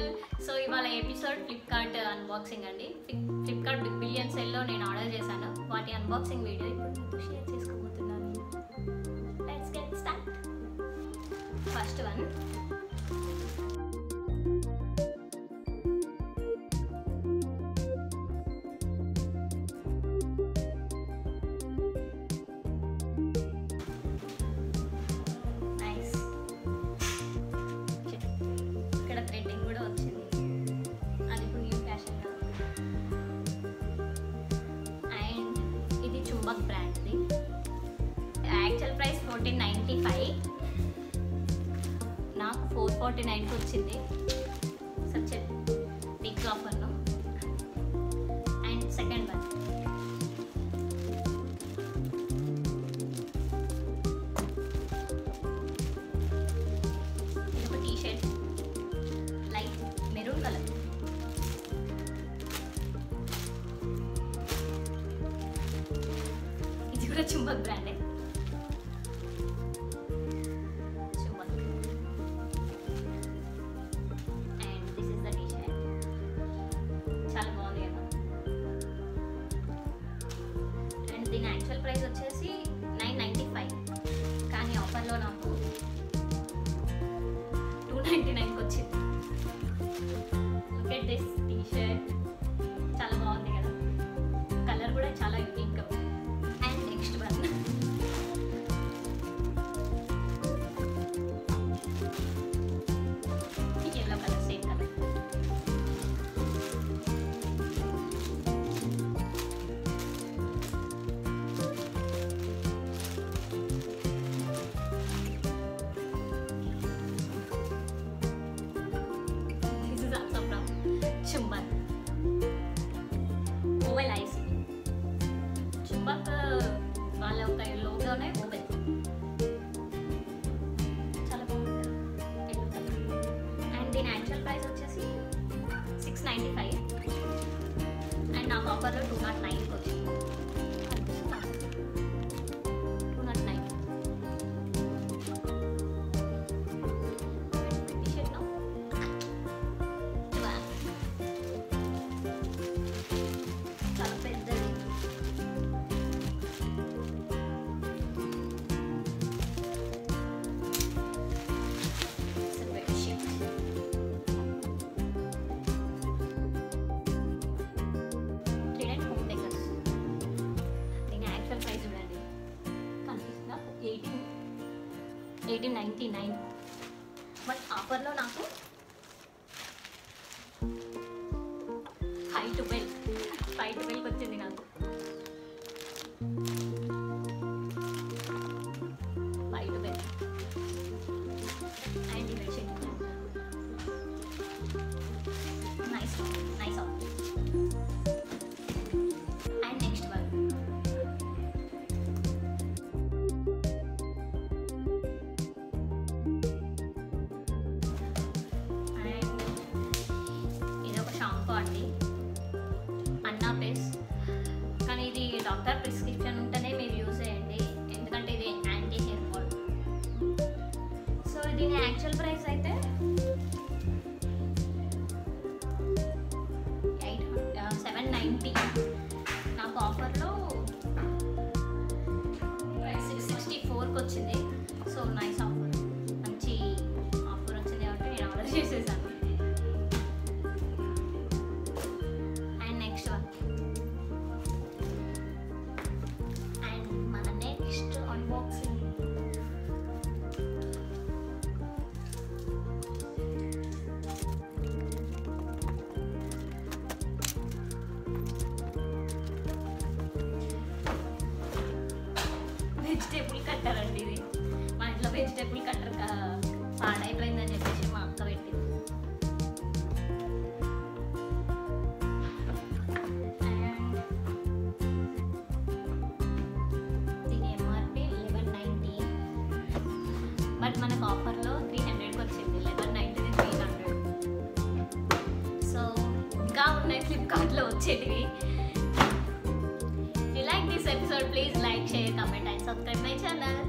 So ఇవాళ episode Flipkart unboxing అండి. Flipkart big billion సేల్లో నేను ఆర్డర్ చేశాను. వాటి అన్బాక్సింగ్ వీడియో ఇప్పుడు మీతో షేర్ చేసుకోబోతున్నాను. Let's get start. First one, brand the actual price 1495, నాకు 449కి వచ్చింది. సచ్ ఎ బిగ్ ఆఫర్ లో. అండ్ సెకండ్ వన్, ఇది ఒక T shirt, light maroon colour. Chumbak brand. Chumbak. And this is the T shirt. చాలా బాగుంది కదా. అండ్ దీని యాక్చువల్ ప్రైస్ వచ్చేసి 995, కానీ ఆఫర్లో నాకు 299కి వచ్చింది. Look at this T shirt. చాలా బాగుంది కదా. కలర్ కూడా చాలా unique. Next one, yellow color, same color. This is also from Chumbak. Oval eyes. Chumbak వాళ్ళ ఒక లోగోనే ఓవెల్. చాలా బాగుంది. అండ్ దీని యాక్చువల్ ప్రైస్ వచ్చేసి 695, అండ్ నాకు ఆఫర్లో 209కి వచ్చింది. 209. టీషర్ట్ చాలా పెద్దది. కనిపిస్తుందా? 1899, బట్ ఆఫర్లో నాకు 512కి వచ్చింది నాకు. 512. అండ్ ఇది check. Nice offer. And next one, అన్నా పేస్. కానీ ఇది డాక్టర్ ప్రిస్క్రిప్షన్ ఉంటేనే మీరు యూజ్ చేయండి, ఎందుకంటే ఇది యాంటీ హెయిర్ ఫాల్. సో దీని యాక్చువల్ ప్రైస్ అయితే 790, నాకు ఆఫర్లో 664కి వచ్చింది. సో నైస్ ఆఫర్, మంచి ఆఫర్ వచ్చింది కాబట్టి నేను ఆర్డర్ చేసేసాను. వెజిటేబుల్ కట్టర్ అండి ఇది. మా ఇంట్లో వెజిటేబుల్ కట్టర్ పాడైపోయిందని చెప్పేసి మా అక్క పెట్టింది. దీని ఎంఆర్పి 1190, బట్ మనకు ఆఫర్లో 300కి వచ్చింది. 1190 300. సో ఇంకా ఉన్నాయి ఫ్లిప్కార్ట్లో వచ్చేటివి. If you like this episode, please like, share, comment and subscribe my channel.